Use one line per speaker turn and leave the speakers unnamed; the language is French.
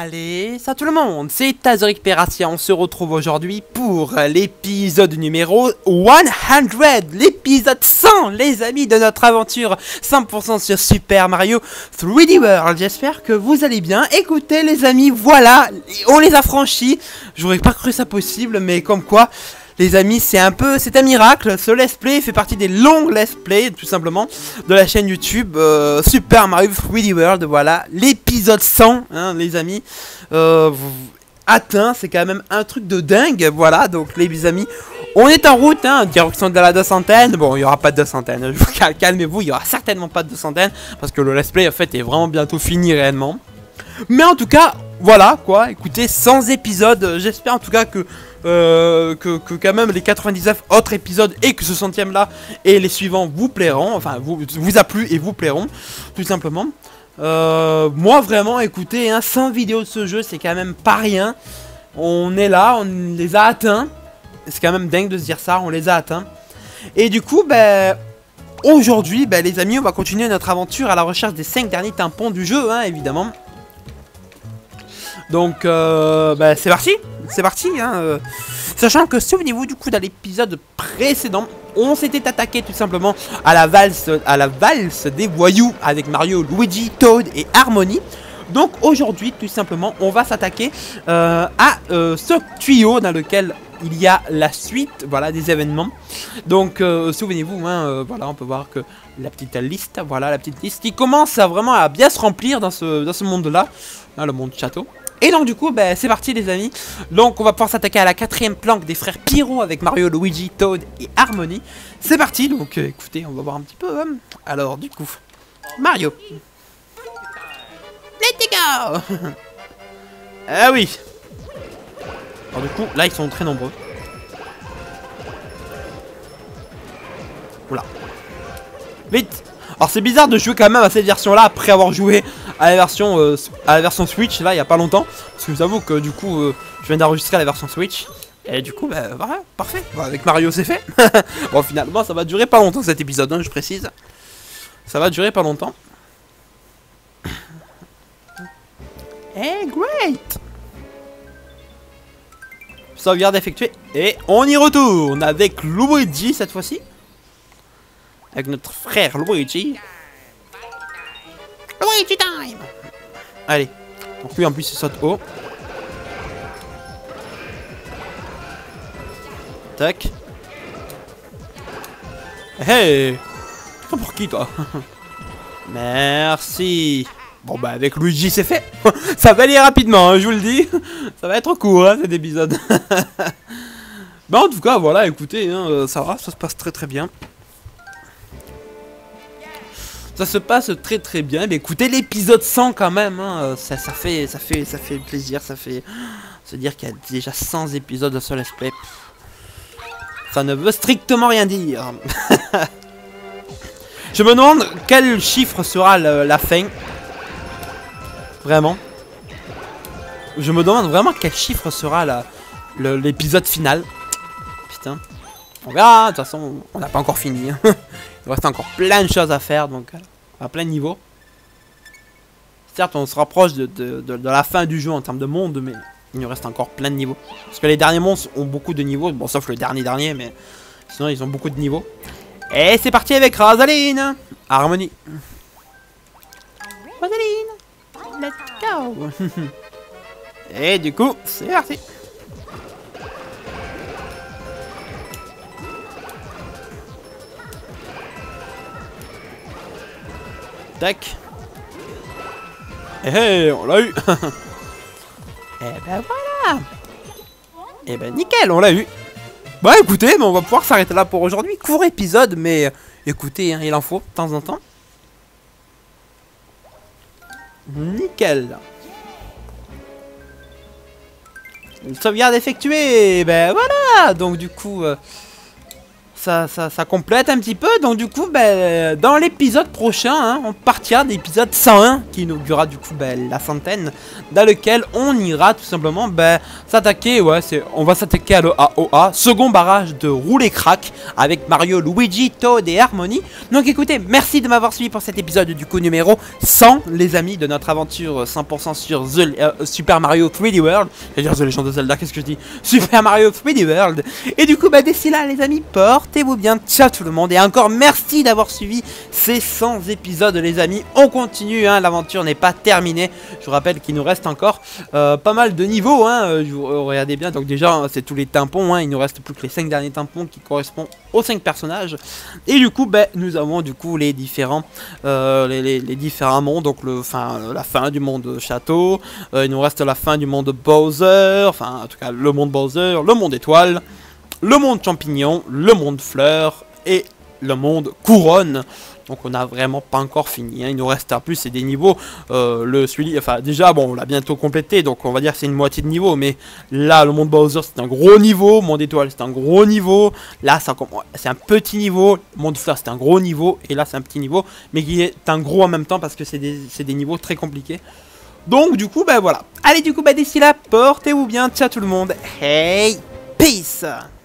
Allez, ça tout le monde, c'est Tazoric Peratia, on se retrouve aujourd'hui pour l'épisode numéro 100, l'épisode 100 les amis de notre aventure 100% sur Super Mario 3D World. J'espère que vous allez bien. Écoutez les amis, voilà, on les a franchis, j'aurais pas cru ça possible, mais comme quoi... Les amis, c'est un miracle. Ce let's play fait partie des longs let's play, tout simplement, de la chaîne YouTube Super Mario 3D World. Voilà, l'épisode 100, hein, les amis, atteint. C'est quand même un truc de dingue. Voilà, donc les amis, on est en route, hein, direction de la 200. Bon, il n'y aura pas de 200. Calmez-vous, il n'y aura certainement pas de 200, parce que le let's play, en fait, est vraiment bientôt fini réellement. Mais en tout cas, voilà, quoi. Écoutez, 100 épisodes. J'espère en tout cas que quand même les 99 autres épisodes et que ce centième là et les suivants vous plairont, enfin vous a plu et vous plairont tout simplement. Moi vraiment, écoutez, hein, 100 vidéos de ce jeu, c'est quand même pas rien. On est là, on les a atteints. C'est quand même dingue de se dire ça, on les a atteints. Et du coup, ben aujourd'hui, ben, les amis, on va continuer notre aventure à la recherche des 5 derniers tampons du jeu, hein, évidemment. Donc, bah, c'est parti, hein, sachant que, souvenez-vous, du coup, dans l'épisode précédent, on s'était attaqué tout simplement à la valse des voyous avec Mario, Luigi, Toad et Harmony. Donc, aujourd'hui, tout simplement, on va s'attaquer à ce tuyau dans lequel il y a la suite, voilà, des événements. Donc, souvenez-vous, hein, voilà, on peut voir que la petite liste, voilà, la petite liste qui commence à vraiment à bien se remplir dans ce monde-là, hein, le monde château. Et donc du coup, bah, c'est parti les amis. Donc on va pouvoir s'attaquer à la 4ème planque des frères Pyro avec Mario, Luigi, Toad et Harmony. C'est parti, donc écoutez, on va voir un petit peu. Alors du coup, Mario. Let's go. Ah oui. Alors du coup, là ils sont très nombreux. Oula. Vite. Alors c'est bizarre de jouer quand même à cette version là après avoir joué à la version Switch là il y a pas longtemps. Parce que je vous avoue que du coup je viens d'enregistrer la version Switch. Et du coup bah voilà, parfait. Bon, avec Mario c'est fait. Bon finalement ça va durer pas longtemps cet épisode, hein, je précise. Ça va durer pas longtemps. Eh great. Sauvegarde effectuée. Et on y retourne avec Luigi cette fois-ci. Avec notre frère Luigi. Luigi time. Allez. Donc lui en plus il saute haut. Tac. Hey. Tu prends pour qui toi? Merci. Bon bah avec Luigi c'est fait. Ça va aller rapidement, hein, je vous le dis. Ça va être court hein, cet épisode. Bah en tout cas voilà, écoutez, hein, ça va, ça se passe très très bien. Ça se passe très très bien. Mais écoutez, l'épisode 100 quand même, hein, ça fait plaisir. Ça fait se dire qu'il y a déjà 100 épisodes de ce let's play. Ça ne veut strictement rien dire. Je me demande quel chiffre sera la fin. Vraiment. Je me demande vraiment quel chiffre sera l'épisode final. Putain. On verra, de toute façon, on n'a pas encore fini. Il reste encore plein de choses à faire, donc à plein de niveaux. Certes, on se rapproche de la fin du jeu en termes de monde, mais il nous reste encore plein de niveaux. Parce que les derniers monstres ont beaucoup de niveaux, bon, sauf le dernier, mais sinon ils ont beaucoup de niveaux. Et c'est parti avec Rosaline. Harmony. Rosaline, let's go. Et du coup, c'est parti. Tac. Eh on l'a eu. Eh ben voilà. Eh ben nickel, on l'a eu. Bah écoutez, on va pouvoir s'arrêter là pour aujourd'hui. Court épisode, mais écoutez, hein, il en faut de temps en temps. Nickel. Une sauvegarde effectuée. Ben voilà. Donc du coup, ça complète un petit peu. Donc du coup, dans l'épisode prochain, hein, on partira de l'épisode 101 qui inaugurera du coup la centaine, dans lequel on ira tout simplement s'attaquer, on va s'attaquer à l'AOA, second barrage de Roule et Crack avec Mario, Luigi, Toad et Harmony. Donc écoutez, merci de m'avoir suivi pour cet épisode du coup numéro 100, les amis, de notre aventure 100% sur Super Mario 3D World. Je vais dire The Legend of Zelda, qu'est-ce que je dis, Super Mario 3D World. Et du coup, d'ici là, les amis, portez-vous bien, ciao tout le monde. Et encore merci d'avoir suivi ces 100 épisodes, les amis. On continue, hein, l'aventure n'est pas terminée. Je vous rappelle qu'il nous reste encore pas mal de niveaux, hein. Regardez bien, donc déjà, c'est tous les tympons, hein. Il nous reste plus que les 5 derniers tympons qui correspondent aux 5 personnages. Et du coup, nous avons du coup les différents les différents mondes. Donc la fin du monde château, il nous reste la fin du monde Bowser, enfin en tout cas le monde Bowser, le monde étoile, le monde champignon, le monde fleur et le monde couronne. Donc on n'a vraiment pas encore fini, hein. Il nous reste en plus c'est des niveaux, déjà bon on l'a bientôt complété, donc on va dire c'est une moitié de niveau. Mais là le monde Bowser c'est un gros niveau, le monde étoile c'est un gros niveau, là c'est un petit niveau, le monde fleur c'est un gros niveau, et là c'est un petit niveau, mais qui est un gros en même temps parce que c'est des niveaux très compliqués. Donc du coup voilà. Allez du coup d'ici là, portez-vous bien, ciao tout le monde, hey, peace.